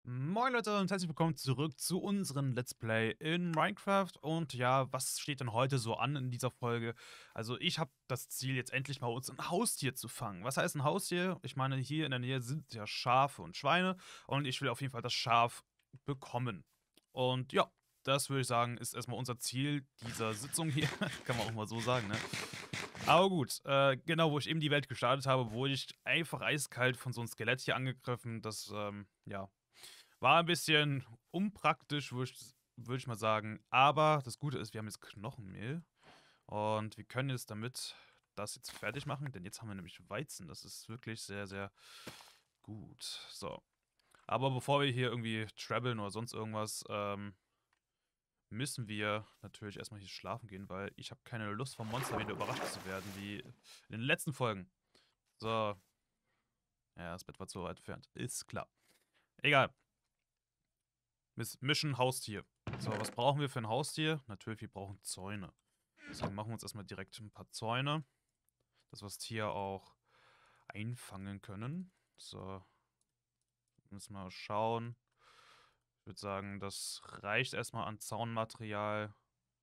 Moin Leute und herzlich willkommen zurück zu unserem Let's Play in Minecraft. Und ja, was steht denn heute so an in dieser Folge? Also ich habe das Ziel, jetzt endlich mal uns ein Haustier zu fangen. Was heißt ein Haustier? Ich meine, hier in der Nähe sind ja Schafe und Schweine und ich will auf jeden Fall das Schaf bekommen. Und ja, das würde ich sagen, ist erstmal unser Ziel dieser Sitzung hier. Kann man auch mal so sagen, ne? Aber gut, genau, wo ich eben die Welt gestartet habe, wurde ich einfach eiskalt von so einem Skelett hier angegriffen. Das, ja, war ein bisschen unpraktisch, würd ich mal sagen. Aber das Gute ist, wir haben jetzt Knochenmehl. Und wir können jetzt damit das jetzt fertig machen, denn jetzt haben wir nämlich Weizen. Das ist wirklich sehr, sehr gut. So. Aber bevor wir hier irgendwie traveln oder sonst irgendwas, müssen wir natürlich erstmal hier schlafen gehen, weil ich habe keine Lust vom Monster wieder überrascht zu werden, wie in den letzten Folgen. So. Ja, das Bett war zu weit entfernt. Ist klar. Egal. Mission Haustier. So, was brauchen wir für ein Haustier? Natürlich, wir brauchen Zäune. Deswegen machen wir uns erstmal direkt ein paar Zäune, dass wir das Tier auch einfangen können. So, müssen wir mal schauen. Ich würde sagen, das reicht erstmal an Zaunmaterial.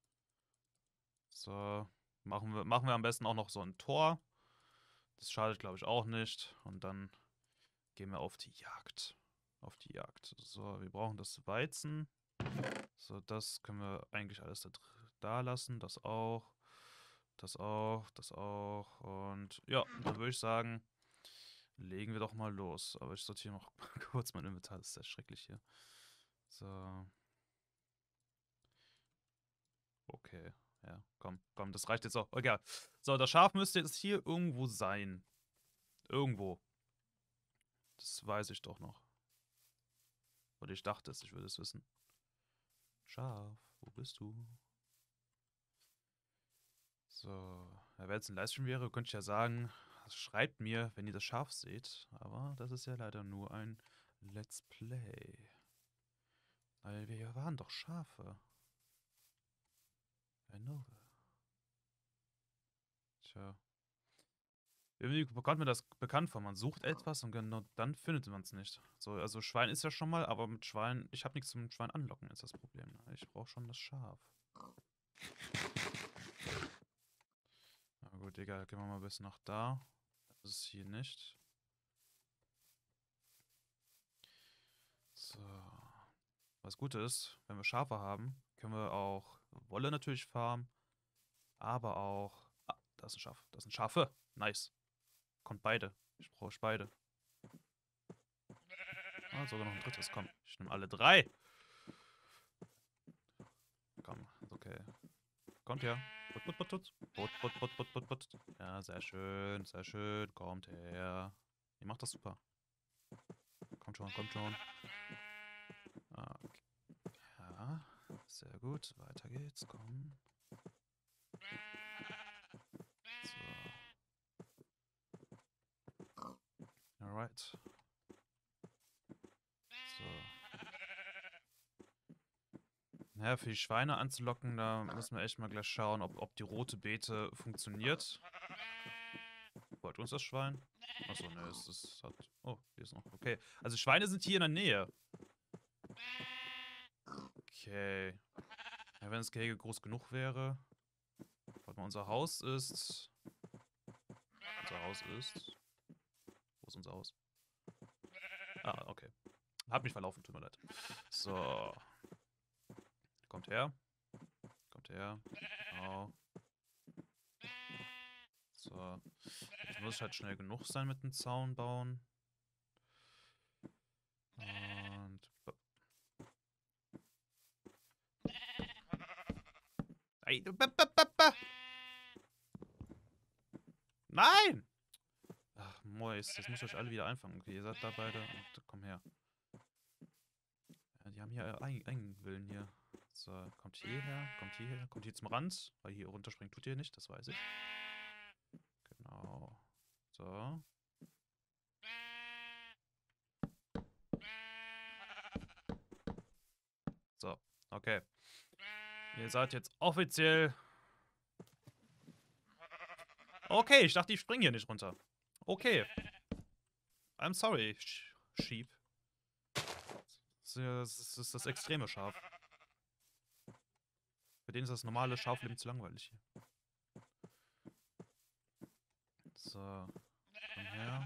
So, machen wir am besten auch noch so ein Tor. Das schadet, glaube ich, auch nicht. Und dann gehen wir auf die Jagd. Auf die Jagd. So, wir brauchen das Weizen. So, das können wir eigentlich alles da lassen. Das auch. Das auch. Das auch. Und ja, dann würde ich sagen, legen wir doch mal los. Aber ich sortiere noch kurz mein Inventar. Das ist sehr schrecklich hier. So. Okay. Ja, komm, komm, das reicht jetzt auch. Egal. So, das Schaf müsste jetzt hier irgendwo sein. Irgendwo. Das weiß ich doch noch. Oder ich dachte es, ich würde es wissen. Schaf, wo bist du? So, ja, wenn jetzt ein Livestream wäre, könnte ich ja sagen, schreibt mir, wenn ihr das Schaf seht. Aber das ist ja leider nur ein Let's Play. Weil wir waren doch Schafe. I know. Tja. Irgendwie kommt mir das bekannt vor. Man sucht etwas und genau dann findet man es nicht. So, also Schwein ist ja schon mal, aber mit Schwein, ich habe nichts zum Schwein anlocken, ist das Problem. Ich brauche schon das Schaf. Na gut, egal, gehen wir mal bis nach da. Das ist hier nicht. So. Was gut ist, wenn wir Schafe haben, können wir auch Wolle natürlich farmen, aber auch. Ah, da ist ein Schaf. Das sind Schafe. Nice. Kommt beide. Ich brauche beide. Ah, sogar noch ein drittes. Komm, ich nehme alle drei. Komm, okay. Kommt her. Put, put, put, put. Put, put, put, put, put, put. Ja, sehr schön, sehr schön. Kommt her. Ihr macht das super. Kommt schon, kommt schon. Ah, okay. Ja, sehr gut. Weiter geht's. Komm. So. Alright. So. Ja, für die Schweine anzulocken, da müssen wir echt mal gleich schauen, ob die rote Beete funktioniert. Wollt uns das Schwein? Achso, ne, es hat. Oh, hier ist noch. Okay. Also Schweine sind hier in der Nähe. Okay. Ja, wenn das Gehege groß genug wäre. Warte mal, unser Haus ist. Unser Haus ist. Wo ist unser Haus? Ah, okay. Hab mich verlaufen, tut mir leid. So. Kommt her. Kommt her. Genau. So. Jetzt muss ich halt schnell genug sein mit dem Zaun bauen. Und. Ey, Nein! Ach, Mois, jetzt muss ich euch alle wieder einfangen. Okay, ihr seid da beide und komm her. Ja, die haben hier Eigenwillen hier. So, kommt hierher, kommt hier zum Rand, weil hier runterspringen tut ihr nicht, das weiß ich. Genau. So. So, okay. Ihr seid jetzt offiziell. Okay, ich dachte, ich springe hier nicht runter. Okay. I'm sorry, Sheep. Das ist das extreme Schaf. Für den ist das normale Schafleben zu langweilig hier. So, komm her.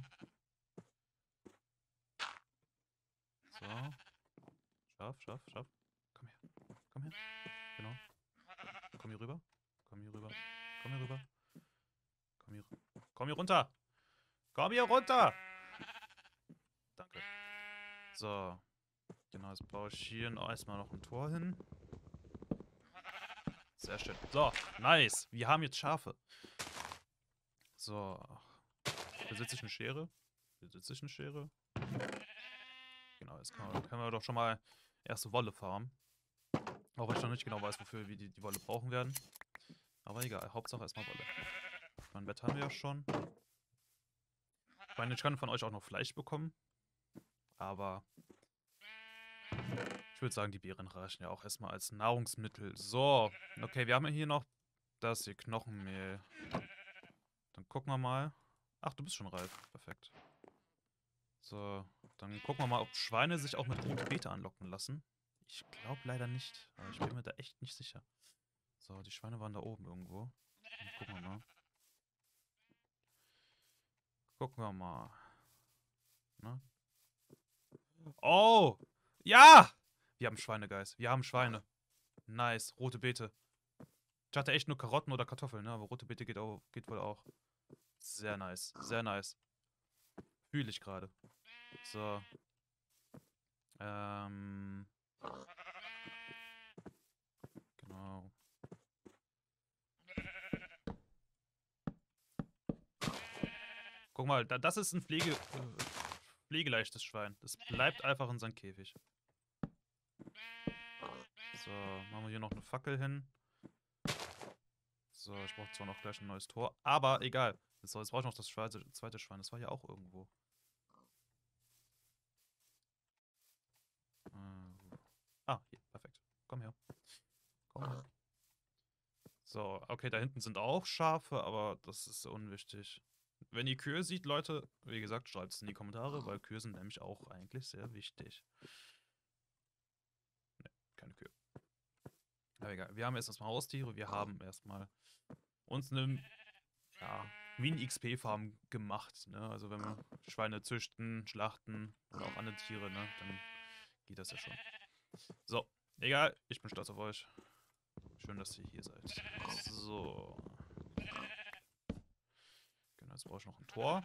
So. Schaf. Komm her. Komm her. Genau. Komm hier rüber. Komm hier rüber. Komm hier rüber. Komm hier runter. Komm hier runter. Danke. So. Genau, jetzt baue ich hier erstmal noch ein Tor hin. Sehr schön. So, nice. Wir haben jetzt Schafe. So. Besitze ich eine Schere? Genau, jetzt können wir doch schon mal erste Wolle farmen. Auch wenn ich noch nicht genau weiß, wofür wir die Wolle brauchen werden. Aber egal, Hauptsache erstmal Wolle. Mein Bett haben wir ja schon. Ich meine, ich kann von euch auch noch Fleisch bekommen. Aber ich würde sagen, die Beeren reichen ja auch erstmal als Nahrungsmittel. So, okay, wir haben ja hier noch das hier, Knochenmehl. Dann gucken wir mal. Ach, du bist schon reif. Perfekt. So, dann gucken wir mal, ob Schweine sich auch mit rote Beete anlocken lassen. Ich glaube leider nicht, aber ich bin mir da echt nicht sicher. So, die Schweine waren da oben irgendwo. Dann gucken wir mal. Gucken wir mal. Na? Oh! Ja! Wir haben Schweinegeist. Wir haben Schweine. Nice. Rote Beete. Ich hatte echt nur Karotten oder Kartoffeln, ne? Aber rote Beete geht wohl auch. Sehr nice. Sehr nice. Fühle ich gerade. So. Genau. Guck mal, das ist ein pflegeleichtes Schwein. Das bleibt einfach in seinem Käfig. So, machen wir hier noch eine Fackel hin. So, ich brauche zwar noch gleich ein neues Tor, aber egal. So, jetzt brauche ich noch das zweite Schwein. Das war ja auch irgendwo. Hier, perfekt. Komm her. Komm her. So, okay, da hinten sind auch Schafe, aber das ist unwichtig. Wenn ihr Kühe seht, Leute, wie gesagt, schreibt es in die Kommentare, weil Kühe sind nämlich auch eigentlich sehr wichtig. Ne, keine Kühe. Aber egal, wir haben jetzt erstmal Haustiere, wir haben erstmal uns eine, ja, Mini-XP-Farm gemacht, ne? Also wenn wir Schweine züchten, schlachten oder auch andere Tiere, ne, dann geht das ja schon. So, egal, ich bin stolz auf euch. Schön, dass ihr hier seid. So. Genau, jetzt brauche ich noch ein Tor.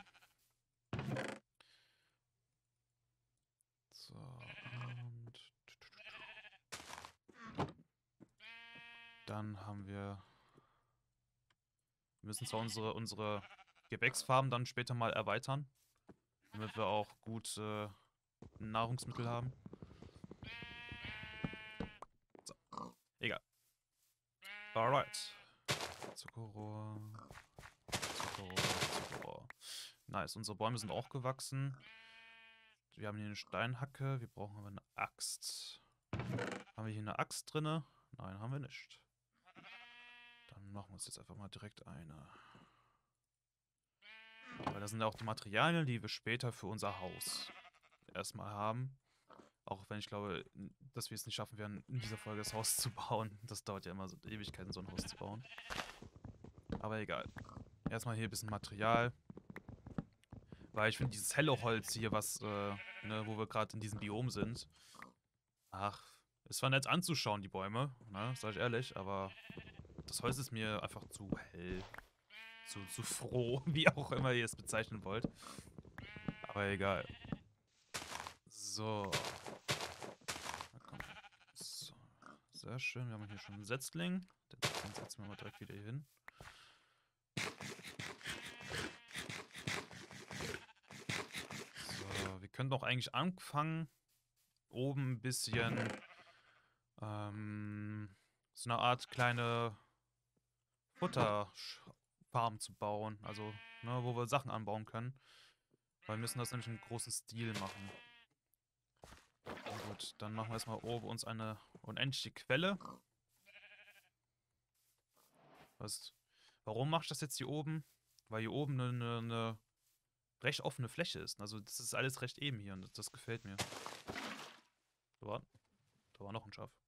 So, und dann haben wir müssen zwar unsere Gewächsfarm dann später mal erweitern, damit wir auch gut Nahrungsmittel haben. So, egal. Alright. Zuckerrohr. Nice, unsere Bäume sind auch gewachsen. Wir haben hier eine Steinhacke, wir brauchen aber eine Axt. Haben wir hier eine Axt drinne? Nein, haben wir nicht. Dann machen wir uns jetzt einfach mal direkt eine. Weil das sind ja auch die Materialien, die wir später für unser Haus erstmal haben. Auch wenn ich glaube, dass wir es nicht schaffen werden, in dieser Folge das Haus zu bauen. Das dauert ja immer so Ewigkeiten, so ein Haus zu bauen. Aber egal. Erstmal hier ein bisschen Material. Weil ich finde dieses helle Holz hier, was, ne, wo wir gerade in diesem Biom sind. Ach, ist zwar nett anzuschauen, die Bäume, ne, sag ich ehrlich, aber das Holz ist mir einfach zu hell. Zu froh, wie auch immer ihr es bezeichnen wollt. Aber egal. So. Na komm. So. Sehr schön, wir haben hier schon einen Setzling. Den setzen wir mal direkt wieder hier hin. So, wir können doch eigentlich anfangen, oben ein bisschen so eine Art kleine Futterfarm zu bauen. Also, ne, wo wir Sachen anbauen können. Weil wir müssen das nämlich im großen Stil machen. Gut, dann machen wir erstmal oben uns eine unendliche Quelle. Warum mache ich das jetzt hier oben? Weil hier oben eine recht offene Fläche ist. Also das ist alles recht eben hier und das gefällt mir. So, Da war noch ein Schaf.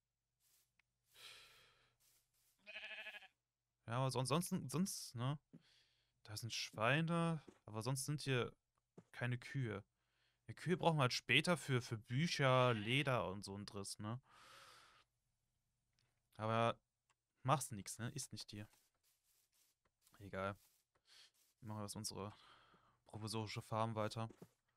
Ja, aber sonst, ne? Da sind Schweine, aber sonst sind hier keine Kühe. Die Kühe brauchen wir halt später für Bücher, Leder und so ein Driss, ne? Aber machst nix, ne? Ist nicht hier. Egal. Machen wir das unsere provisorische Farm weiter.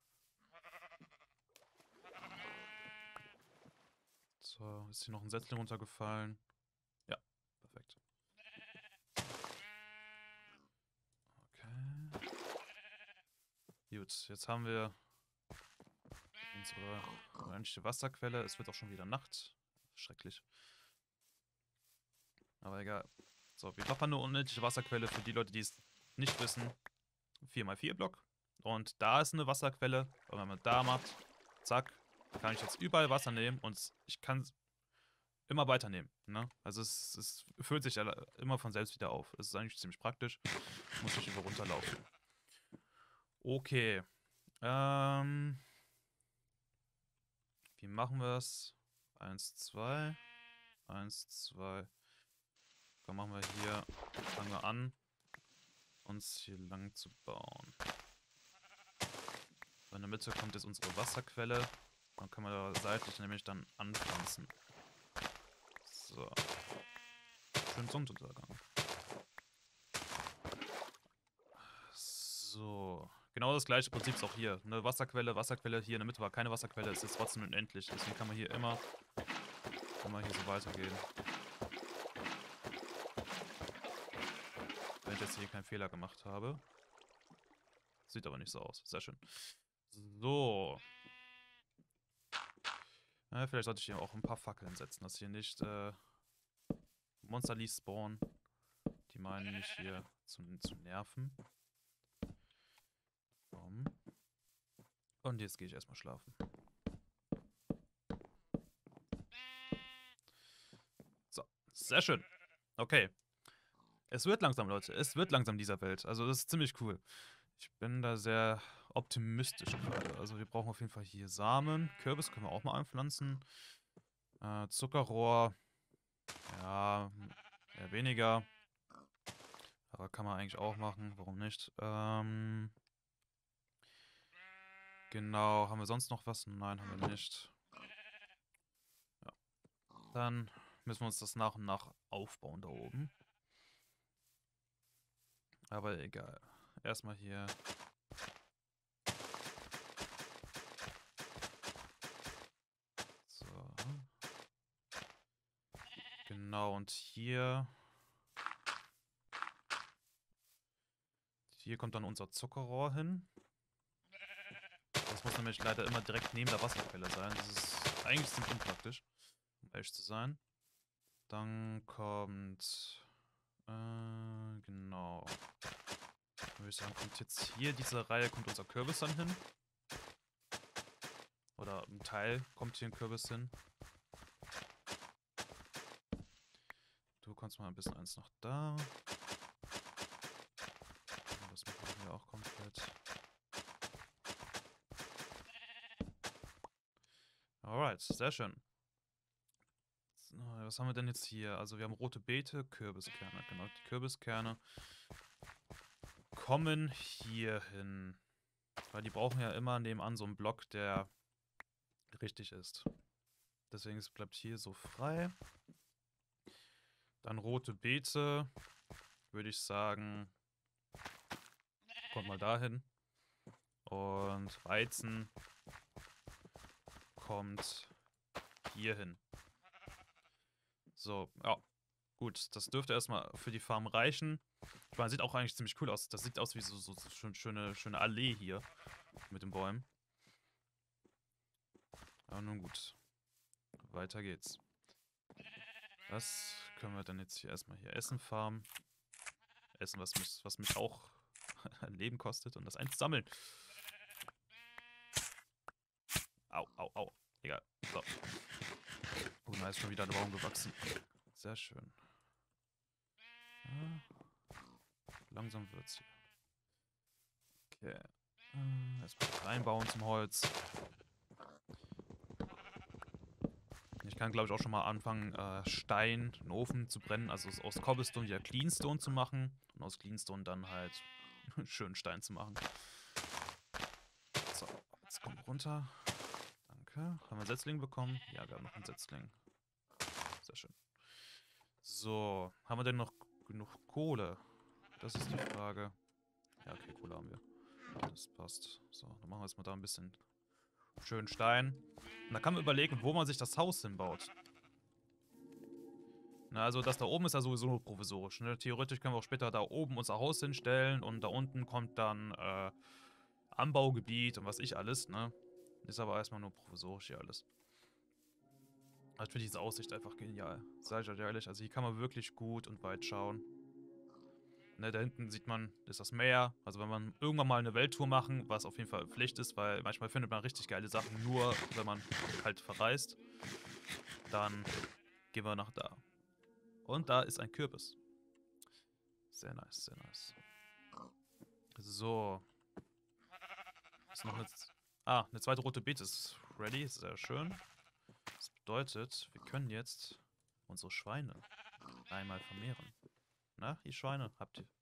So, ist hier noch ein Setzling runtergefallen? Ja, perfekt. Okay. Gut, jetzt haben wir unsere unendliche Wasserquelle. Es wird auch schon wieder Nacht. Schrecklich. Aber egal. So, wir haben eine unendliche Wasserquelle für die Leute, die es nicht wissen. 4x4 Block. Und da ist eine Wasserquelle. Und wenn man da macht, zack, kann ich jetzt überall Wasser nehmen und ich kann es immer weiternehmen. Ne? Also es füllt sich immer von selbst wieder auf. Es ist eigentlich ziemlich praktisch. Muss ich über runterlaufen. Okay. Wie machen wir es? 1, 2. 1, 2. Dann machen wir hier, fangen wir an, uns hier lang zu bauen. In der Mitte kommt jetzt unsere Wasserquelle. Dann können wir da seitlich nämlich dann anpflanzen. So. Schön Sonnenuntergang. So. Genau das gleiche Prinzip ist auch hier. Eine Wasserquelle, Wasserquelle. Hier in der Mitte war keine Wasserquelle. Es ist trotzdem unendlich. Deswegen kann man hier immer hier so weitergehen. Wenn ich jetzt hier keinen Fehler gemacht habe. Sieht aber nicht so aus. Sehr schön. So. Ja, vielleicht sollte ich hier auch ein paar Fackeln setzen, dass hier nicht Monster Leaf spawnen. Die meinen mich hier zu nerven. Und jetzt gehe ich erstmal schlafen. So, sehr schön. Okay. Es wird langsam, Leute. Es wird langsam dieser Welt. Also das ist ziemlich cool. Ich bin da sehr optimistisch gerade. Also wir brauchen auf jeden Fall hier Samen. Kürbis können wir auch mal anpflanzen. Zuckerrohr. Ja, eher weniger. Aber kann man eigentlich auch machen. Warum nicht? Genau. Haben wir sonst noch was? Nein, haben wir nicht. Ja. Dann müssen wir uns das nach und nach aufbauen da oben. Aber egal. Erstmal hier. So. Genau, und hier. Hier kommt dann unser Zuckerrohr hin. Das muss nämlich leider immer direkt neben der Wasserquelle sein. Das ist eigentlich ziemlich unpraktisch, um ehrlich zu sein. Dann kommt. Genau. Würde ich sagen, kommt jetzt hier diese Reihe, kommt unser Kürbis dann hin. Oder ein Teil kommt hier ein Kürbis hin. Du kommst mal ein bisschen eins noch da. Das machen wir hier auch komplett. Alright, sehr schön. Was haben wir denn jetzt hier? Also wir haben rote Beete, Kürbiskerne. Genau, die Kürbiskerne kommen hier hin. Weil die brauchen ja immer nebenan so einen Block, der richtig ist. Deswegen bleibt hier so frei. Dann rote Beete, würde ich sagen, kommt mal dahin. Und Weizen kommt hier hin. So, ja. Gut, das dürfte erstmal für die Farm reichen. Ich meine, sieht auch eigentlich ziemlich cool aus. Das sieht aus wie so schöne Allee hier mit den Bäumen. Aber nun gut. Weiter geht's. Was können wir denn jetzt hier erstmal hier essen farmen? Essen, was mich auch Leben kostet und das eins sammeln. Au, au, au. Egal. So. Oh, da ist schon wieder ein Baum gewachsen. Sehr schön. Ja. Langsam wird's hier. Okay. Erstmal reinbauen zum Holz. kann, glaube ich, auch schon mal anfangen, Stein in den Ofen zu brennen, also aus Cobblestone wieder Cleanstone zu machen und aus Cleanstone dann halt schönen Stein zu machen. So, jetzt kommen wir runter. Danke. Haben wir einen Setzling bekommen? Ja, wir haben noch einen Setzling. Sehr schön. So, haben wir denn noch genug Kohle? Das ist die Frage. Ja, okay, Kohle haben wir. Das passt. So, dann machen wir jetzt mal da ein bisschen schönen Stein. Und da kann man überlegen, wo man sich das Haus hinbaut. Na, also das da oben ist ja sowieso nur provisorisch. Ne? Theoretisch können wir auch später da oben unser Haus hinstellen und da unten kommt dann Anbaugebiet und was ich alles. Ne? Ist aber erstmal nur provisorisch hier alles. Ich finde diese Aussicht einfach genial. Sag ich euch ehrlich, also hier kann man wirklich gut und weit schauen. Ne, da hinten sieht man, ist das Meer. Also wenn man irgendwann mal eine Welttour machen, was auf jeden Fall Pflicht ist, weil manchmal findet man richtig geile Sachen, nur wenn man halt verreist, dann gehen wir nach da. Und da ist ein Kürbis. Sehr nice, sehr nice. So. Ist noch eine zweite rote Beete ist ready, sehr schön. Das bedeutet, wir können jetzt unsere Schweine einmal vermehren. Na, ihr Schweine, habt ihr...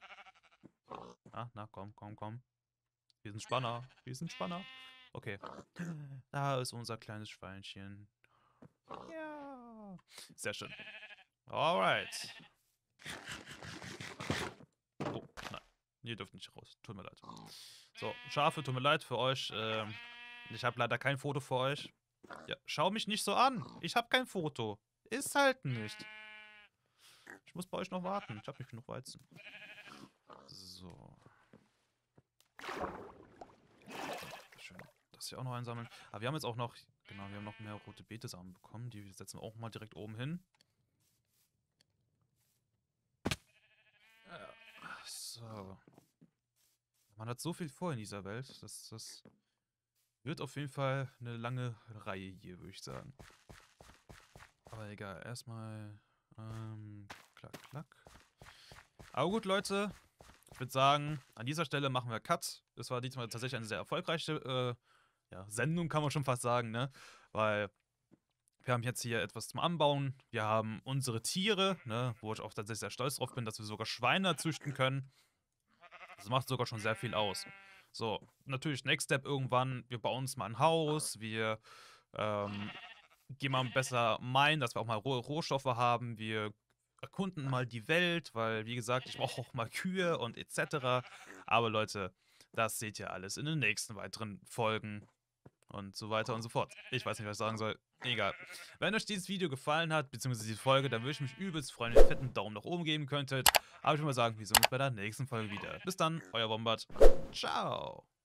Na, komm, komm, komm. Wir sind Spanner, wir sind Spanner. Okay. Da ist unser kleines Schweinchen. Ja. Sehr schön. Alright. Oh, nein. Ihr dürft nicht raus. Tut mir leid. So, Schafe, tut mir leid für euch. Ich habe leider kein Foto für euch. Ja, schau mich nicht so an. Ich habe kein Foto. Ist halt nicht. Ich muss bei euch noch warten. Ich habe nicht genug Weizen. So. Schön. Das hier auch noch einsammeln. Aber wir haben jetzt auch noch... Genau, wir haben noch mehr rote Betesamen bekommen. Die setzen wir auch mal direkt oben hin. So. Man hat so viel vor in dieser Welt. Das wird auf jeden Fall eine lange Reihe hier, würde ich sagen. Aber egal, erstmal... klack, klack. Aber gut, Leute. Ich würde sagen, an dieser Stelle machen wir Cut. Das war diesmal tatsächlich eine sehr erfolgreiche Sendung, kann man schon fast sagen, ne? Weil wir haben jetzt hier etwas zum Anbauen. Wir haben unsere Tiere, ne? Wo ich auch tatsächlich sehr stolz drauf bin, dass wir sogar Schweine züchten können. Das macht sogar schon sehr viel aus. So, natürlich, Next Step irgendwann, wir bauen uns mal ein Haus, wir gehen mal besser meinen, dass wir auch mal Rohstoffe haben, wir erkunden mal die Welt, weil, wie gesagt, ich brauche auch mal Kühe und etc. Aber Leute, das seht ihr alles in den nächsten weiteren Folgen und so weiter und so fort. Ich weiß nicht, was ich sagen soll. Egal. Wenn euch dieses Video gefallen hat, beziehungsweise diese Folge, dann würde ich mich übelst freuen, wenn ihr einen fetten Daumen nach oben geben könntet. Aber ich würde mal sagen, wir sehen uns bei der nächsten Folge wieder. Bis dann, euer Wombat. Ciao.